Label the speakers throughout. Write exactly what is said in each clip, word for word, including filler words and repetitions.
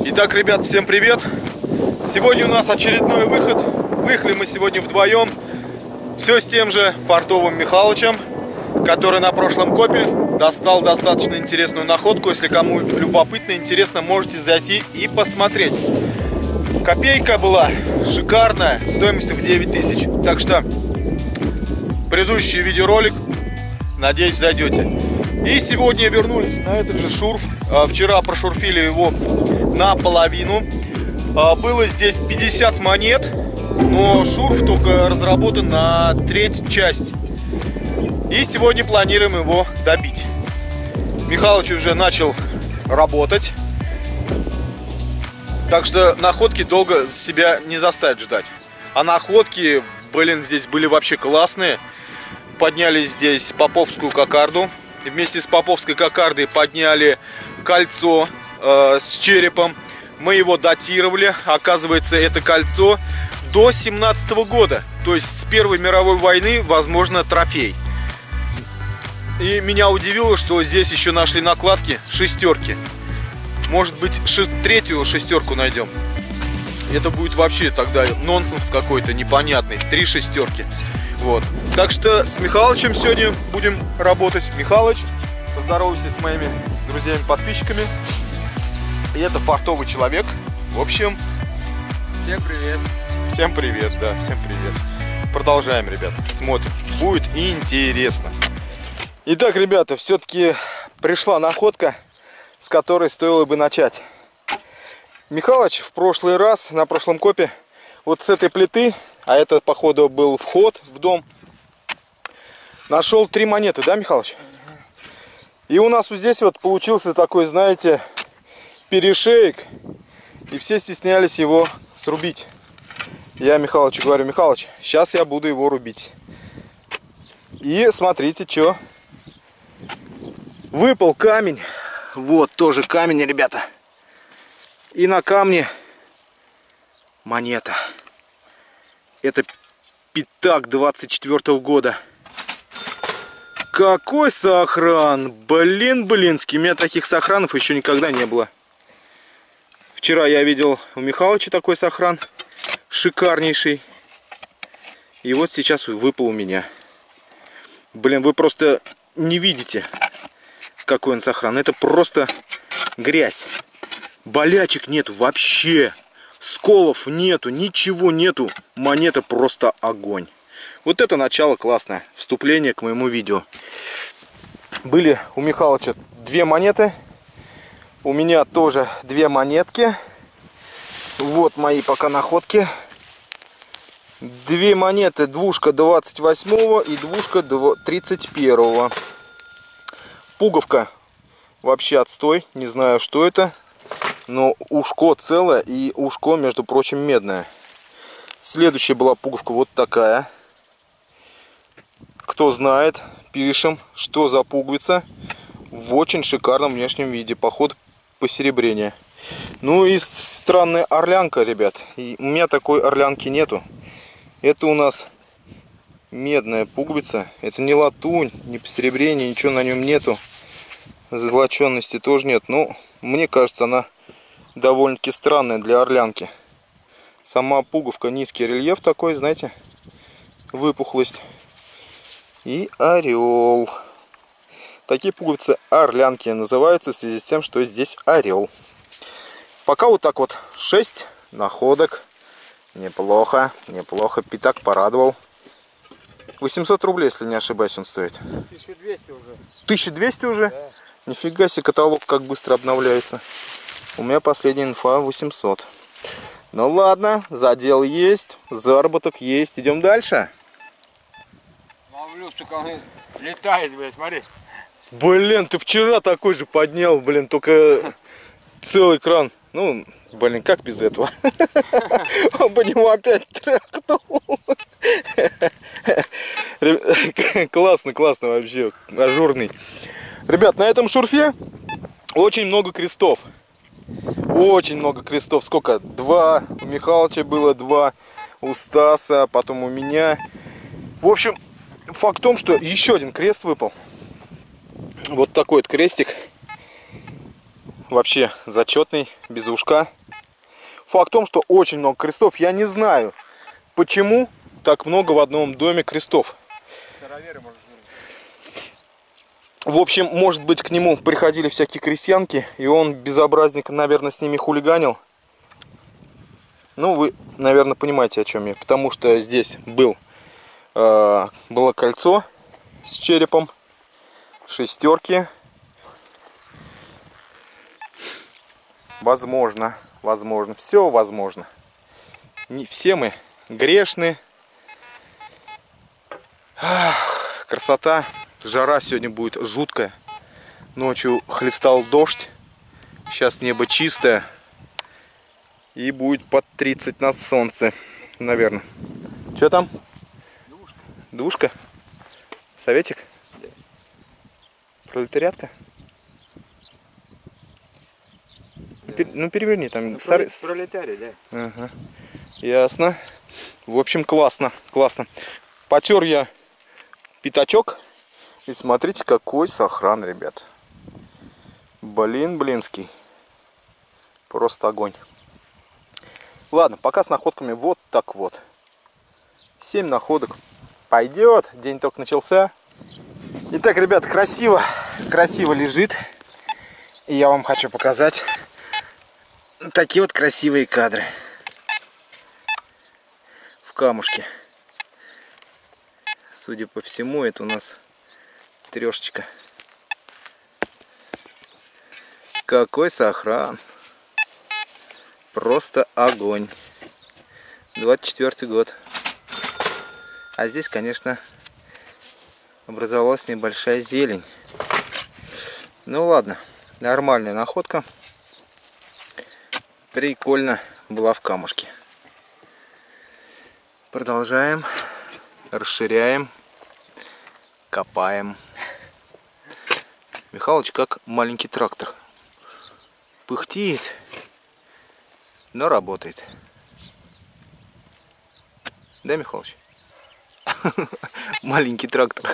Speaker 1: Итак, ребят, всем привет! Сегодня у нас очередной выход. Выехали мы сегодня вдвоем. Все с тем же Фартовым Михалычем, который на прошлом копе достал достаточно интересную находку. Если кому любопытно, интересно, можете зайти и посмотреть. Копейка была шикарная, стоимостью в девять тысяч. Так что предыдущий видеоролик, надеюсь, зайдете. И сегодня вернулись на этот же шурф. Вчера прошурфили его наполовину. Было здесь пятьдесят монет, но шурф только разработан на треть часть. И сегодня планируем его добить. Михалыч уже начал работать. Так что находки долго себя не заставят ждать. А находки, блин, здесь были вообще классные. Подняли здесь поповскую кокарду. И вместе с поповской кокардой подняли кольцо э, с черепом. Мы его датировали. Оказывается, это кольцо до семнадцатого года. То есть с Первой мировой войны, возможно, трофей. И меня удивило, что здесь еще нашли накладки шестерки. Может быть, шест... третью шестерку найдем. Это будет вообще тогда нонсенс какой-то непонятный. Три шестерки. Вот. Так что с Михалычем сегодня будем работать. Михалыч, поздоровайся с моими друзьями-подписчиками. И это фартовый человек. В общем,
Speaker 2: всем привет.
Speaker 1: Всем привет, да, всем привет. Продолжаем, ребят, смотрим. Будет интересно. Итак, ребята, все-таки пришла находка, с которой стоило бы начать. Михалыч в прошлый раз, на прошлом копе, вот с этой плиты, а это, походу, был вход в дом, нашел три монеты, да, Михалыч? И у нас вот здесь вот получился такой, знаете, перешеек, и все стеснялись его срубить. Я Михалычу говорю: Михалыч, сейчас я буду его рубить. И смотрите, что. Выпал камень. Вот тоже камень, ребята. И на камне монета. Это пятак двадцать четвёртого года. Какой сохран! Блин, блинский. У меня таких сохранов еще никогда не было. Вчера я видел у Михалыча такой сохран. Шикарнейший. И вот сейчас выпал у меня. Блин, вы просто не видите, какой он сохран. Это просто грязь. Болячек нету вообще. Сколов нету, ничего нету. Монета просто огонь. Вот это начало классное. Вступление к моему видео. Были у Михалыча две монеты. У меня тоже две монетки. Вот мои пока находки. Две монеты. Двушка двадцать восьмого и двушка тридцать первого. Пуговка вообще отстой. Не знаю, что это. Но ушко целое. И ушко, между прочим, медное. Следующая была пуговка вот такая. Кто знает, пишем, что за пуговица. В очень шикарном внешнем виде. Поход посеребрения. Ну и странная орлянка, ребят. И у меня такой орлянки нету. Это у нас медная пуговица. Это не латунь, не посеребрение, ничего на нем нету. Золоченности тоже нет. Но мне кажется, она довольно-таки странная для орлянки. Сама пуговка, низкий рельеф такой, знаете, выпуклость. И орел. Такие пуговицы орлянки называются в связи с тем, что здесь орел. Пока вот так вот шесть находок. Неплохо, неплохо. Пятак порадовал. восемьсот рублей, если не ошибаюсь, он стоит.
Speaker 2: тысяча двести уже.
Speaker 1: тысяча двести уже?
Speaker 2: Да.
Speaker 1: Нифига себе, каталог как быстро обновляется. У меня последняя инфа восемьсот. Ну ладно, задел есть, заработок есть. Идем дальше.
Speaker 2: Ловлю, сука, он летает, блядь, смотри.
Speaker 1: Блин, ты вчера такой же поднял, блин, только целый кран. Ну, блин, как без этого? Он по нему опять тряхнул. Классно, классно вообще, ажурный. Ребят, на этом шурфе очень много крестов. Очень много крестов. Сколько? Два. У Михалыча было два. У Стаса, потом у меня. В общем, факт в том, что еще один крест выпал. Вот такой вот крестик. Вообще зачетный, без ушка. факт в том, что очень много крестов. Я не знаю, почему так много в одном доме крестов. В общем, может быть, к нему приходили всякие крестьянки, и он, безобразник, наверное, с ними хулиганил. Ну, вы, наверное, понимаете, о чем я. Потому что здесь был, э, было кольцо с черепом, шестерки. Возможно, возможно, все возможно. Не все мы грешны. Ах, красота. Жара сегодня будет жуткая. Ночью хлестал дождь. Сейчас небо чистое. И будет под тридцать на солнце, наверное. Что там?
Speaker 2: Двушка.
Speaker 1: Двушка? Советик?
Speaker 2: Да.
Speaker 1: Пролетариатка?
Speaker 2: Да.
Speaker 1: Пер... Ну переверни там.
Speaker 2: Ну,
Speaker 1: Сар...
Speaker 2: пролетарий, да.
Speaker 1: Ага. Ясно. В общем, классно, классно. Потер я пятачок. И смотрите, какой сохран, ребят. Блин, блинский. Просто огонь. Ладно, пока с находками вот так вот. семь находок. Пойдет. День только начался. Итак, ребят, красиво, красиво лежит. И я вам хочу показать такие вот красивые кадры. В камушке. Судя по всему, это у нас трешечка. Какой сохран. Просто огонь. двадцать четвёртый год. А здесь, конечно, образовалась небольшая зелень. Ну ладно, нормальная находка. Прикольно была в камушке. Продолжаем. Расширяем. Копаем. Михалыч как маленький трактор. Пыхтит, но работает. Да, Михалыч? Маленький трактор.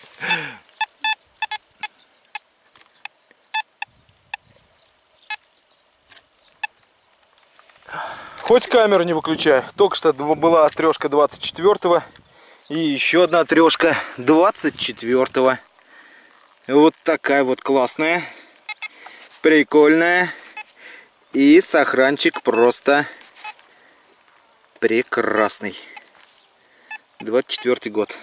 Speaker 1: Хоть камеру не выключай. Только что была трешка двадцать четвёртого. И еще одна трешка двадцать четвёртого. Вот такая вот классная. Прикольная. И сохранчик просто прекрасный. двадцать четвёртый год.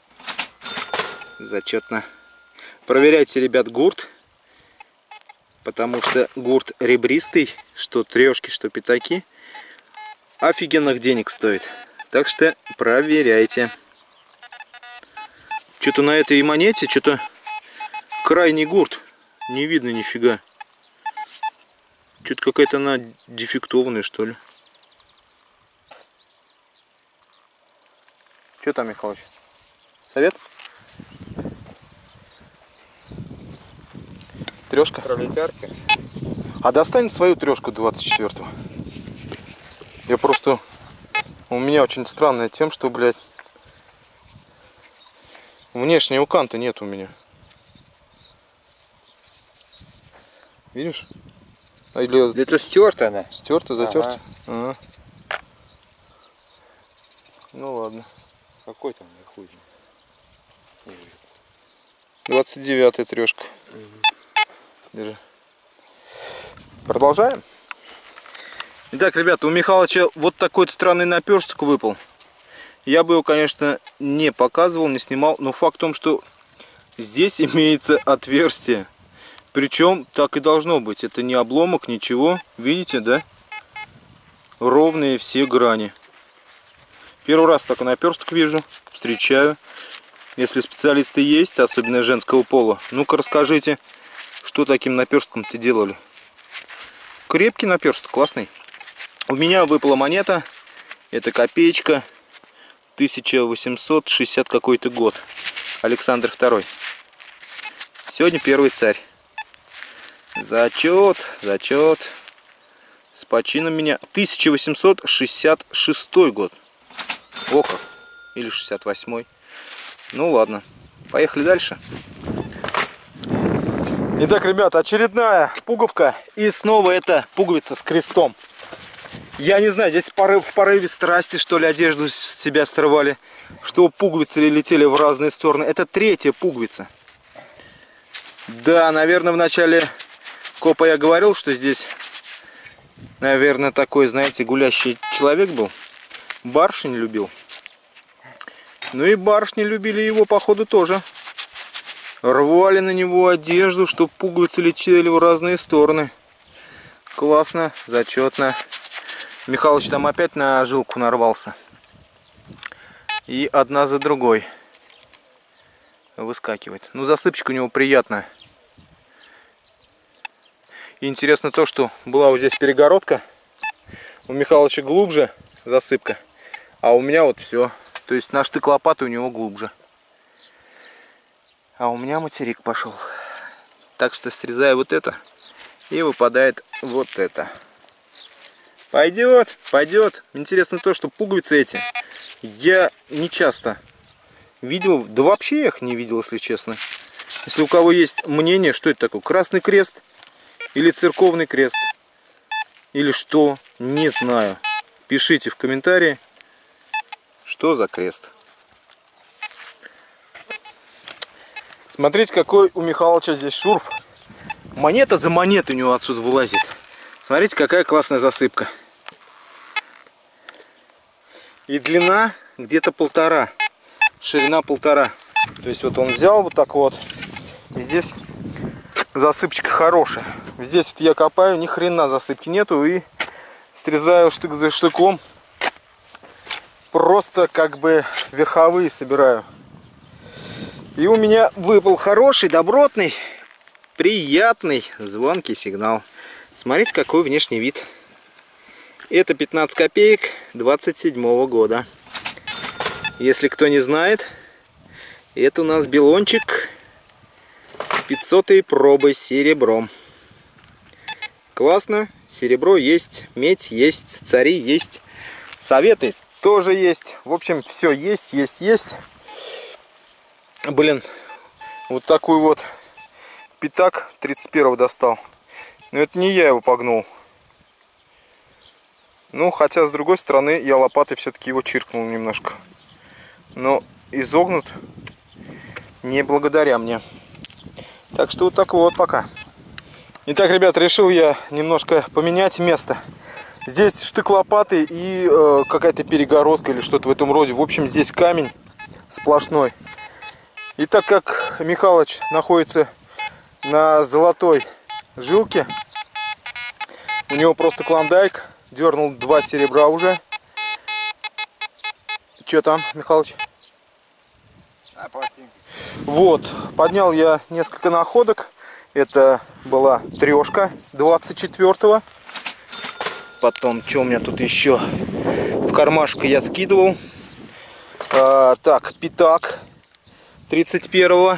Speaker 1: Зачетно. Проверяйте, ребят, гурт. Потому что гурт ребристый. Что трешки, что пятаки. Офигенных денег стоит. Так что проверяйте. Что-то на этой монете, что-то крайний гурт. Не видно нифига. Что-то какая-то она дефектованная, что ли. Что там, Михалыч? Совет? Трешка?
Speaker 2: Пролетарка.
Speaker 1: А достань свою трешку двадцать четвёртого. Я просто... У меня очень странная тем, что, блядь, внешнего канта нет у меня. Видишь? Или...
Speaker 2: Это стерта она.
Speaker 1: Стерто, затерто?
Speaker 2: Ага.
Speaker 1: Ага. Ну ладно.
Speaker 2: Какой там хуй?
Speaker 1: двадцать девятая трешка.
Speaker 2: Угу.
Speaker 1: Держи. Продолжаем. Итак, ребята, у Михалыча вот такой странный наперсток выпал. Я бы его, конечно, не показывал, не снимал, но факт в том, что здесь имеется отверстие. Причем так и должно быть. Это не обломок, ничего. Видите, да? Ровные все грани. Первый раз такой наперсток вижу, встречаю. Если специалисты есть, особенно женского пола, ну-ка расскажите, что таким наперстком-то делали. Крепкий наперсток, классный. У меня выпала монета. Это копеечка. тысяча восемьсот шестьдесят какой-то год. Александр второй. Сегодня первый царь. Зачет, зачет. С почином меня. тысяча восемьсот шестьдесят шестой год. О как. Или шестьдесят восьмой. Ну ладно. Поехали дальше. Итак, ребята, очередная пуговка. И снова это пуговица с крестом. Я не знаю, здесь порыв, в порыве страсти, что ли, одежду с себя срывали. Что пуговицы летели в разные стороны. Это третья пуговица. Да, наверное, в начале копа я говорил, что здесь, наверное, такой, знаете, гулящий человек был. Барышень любил. Ну и барышни любили его, походу, тоже. Рвали на него одежду, чтобы пуговицы летели в разные стороны. Классно, зачетно. Михалыч там опять на жилку нарвался. И одна за другой выскакивает. Ну, засыпчика у него приятная. И интересно то, что была вот здесь перегородка. У Михалыча глубже засыпка. А у меня вот все. То есть на штык лопаты у него глубже. А у меня материк пошел. Так что срезаю вот это. И выпадает вот это. Пойдет, пойдет. Интересно то, что пуговицы эти я не часто видел. Да вообще я их не видел, если честно. Если у кого есть мнение, что это такое? Красный крест? Или церковный крест? Или что? Не знаю. Пишите в комментарии, что за крест. Смотрите, какой у Михалыча здесь шурф. Монета за монетой у него отсюда вылазит. Смотрите, какая классная засыпка. И длина где-то полтора. Ширина полтора. То есть вот он взял вот так вот. И здесь засыпчика хорошая. Здесь вот я копаю, ни хрена засыпки нету. И срезаю штык за штыком. Просто как бы верховые собираю. И у меня выпал хороший, добротный, приятный, звонкий сигнал. Смотрите, какой внешний вид. Это пятнадцать копеек двадцать седьмого года. Если кто не знает, это у нас белончик пятисотой пробы с серебром. Классно. Серебро есть, медь есть, цари есть, советы тоже есть. В общем, все есть, есть, есть. Блин, вот такой вот пятак тридцать первого достал. Но это не я его погнул. Ну, хотя, с другой стороны, я лопатой все-таки его чиркнул немножко. Но изогнут не благодаря мне. Так что вот так вот пока. Итак, ребят, решил я немножко поменять место. Здесь штык лопаты и э, какая-то перегородка или что-то в этом роде. В общем, здесь камень сплошной. И так как Михалыч находится на золотой жилке, у него просто клондайк, дернул два серебра уже. Че там, Михалыч?
Speaker 2: А, пластинки.
Speaker 1: Вот, поднял я несколько находок. Это была трешка двадцать четвёртого. Потом, что у меня тут еще? В кармашку я скидывал. А, так, пятак тридцать первого.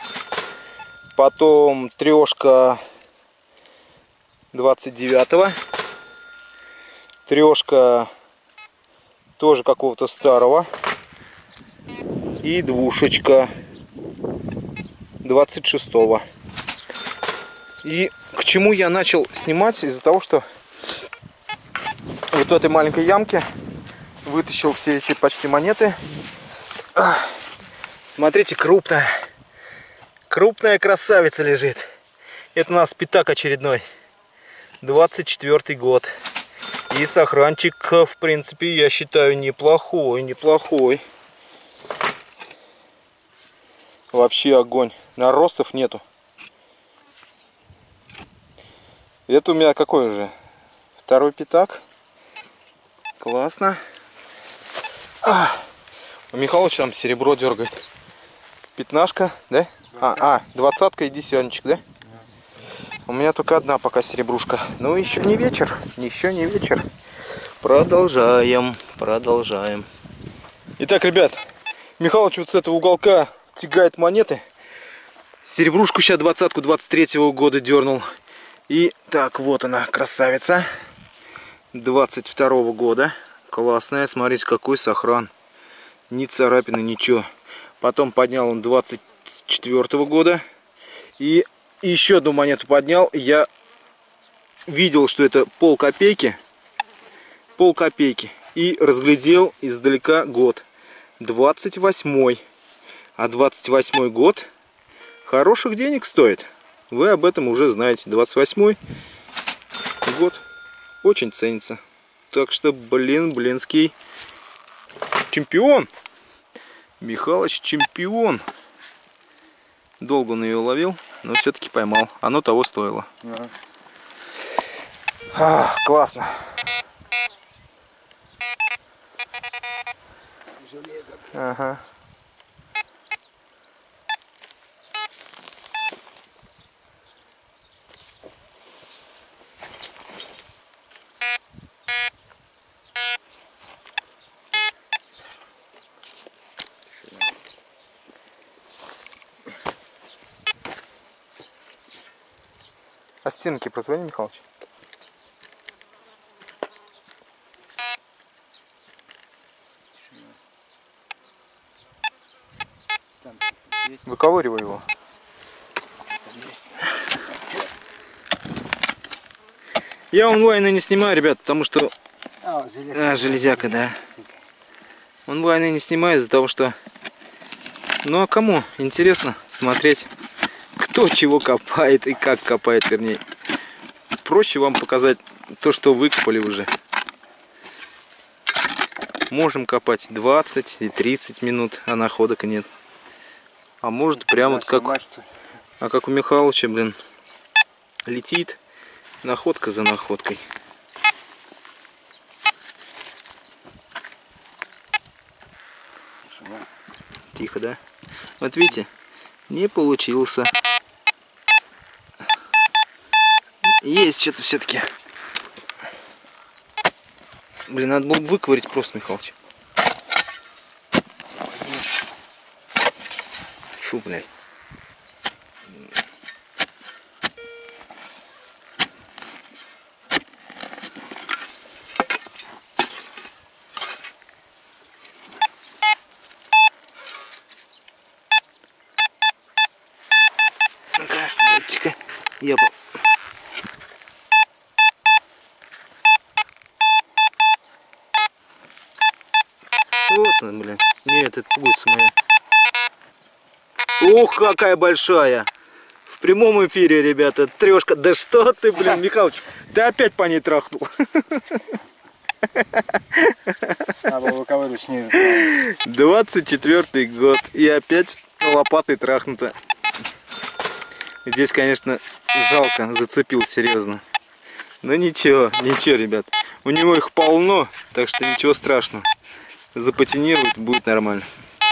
Speaker 1: Потом трешка двадцать девятого. Трешка тоже какого-то старого. И двушечка двадцать шестого. И к чему я начал снимать? Из-за того, что вот в этой маленькой ямке вытащил все эти почти монеты. Смотрите, крупная. Крупная красавица лежит. Это у нас пятак очередной. двадцать четвёртый год. И сохранчик, в принципе, я считаю, неплохой, неплохой. Вообще огонь. Наростов нету. Это у меня какой уже? Второй пятак. Классно. А, у Михалыча там серебро дергает. Пятнашка, да? А, а, двадцатка и десятничек, да? У меня только одна пока серебрушка. Ну, еще не вечер. Еще не вечер. Продолжаем. Продолжаем. Итак, ребят, Михалыч вот с этого уголка тягает монеты. Серебрушку сейчас двадцатку двадцать третьего года дернул. И так, вот она, красавица. двадцать второго года. Классная. Смотрите, какой сохран. Ни царапины, ничего. Потом поднял он двадцать четвёртого года. И еще одну монету поднял. Я видел, что это пол копейки. пол копейки. И разглядел издалека год. двадцать восьмой. А двадцать восьмой год хороших денег стоит. Вы об этом уже знаете. двадцать восьмой год очень ценится. Так что, блин, блинский чемпион. Михалыч чемпион. Долго он ее ловил, но все-таки поймал. Оно того стоило.
Speaker 2: Да.
Speaker 1: А, классно.
Speaker 2: Железо.
Speaker 1: Ага. А стенки позвони, Михалыч. Выковыривай его. Я онлайна не снимаю, ребят, потому что...
Speaker 2: А, железяка.
Speaker 1: А, железяка, да. Онлайна не снимаю из-за того, что... Ну а кому интересно смотреть, кто чего копает и как копает, вернее. Проще вам показать то, что выкопали уже. Можем копать двадцать и тридцать минут, а находок нет. А может прямо вот как... А как у Михалыча, блин, летит находка за находкой. Тихо, да? Вот видите, не получился. Есть что-то все-таки. Блин, надо было выковырить просто, Михалыч. Фу, блядь. Ну-ка, дайте-ка я по... Вот он, блин. Нет, это пуговица моя. Ух, какая большая! В прямом эфире, ребята, трешка. Да что ты, блин, Михалыч, ты опять по ней трахнул.
Speaker 2: Надо было выковыривать снизу.
Speaker 1: двадцать четвёртый год. И опять лопатой трахнуто. Здесь, конечно, жалко, зацепил серьезно. Но ничего, ничего, ребят. У него их полно, так что ничего страшного. Запатинирует, будет нормально.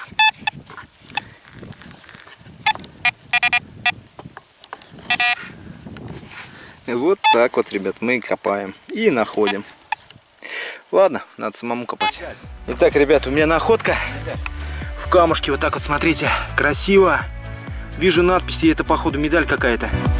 Speaker 1: Вот так вот, ребят, мы копаем и находим. Ладно, надо самому копать. Итак, ребят, у меня находка в камушке. Вот так вот, смотрите, красиво. Вижу надписи, это походу медаль какая-то.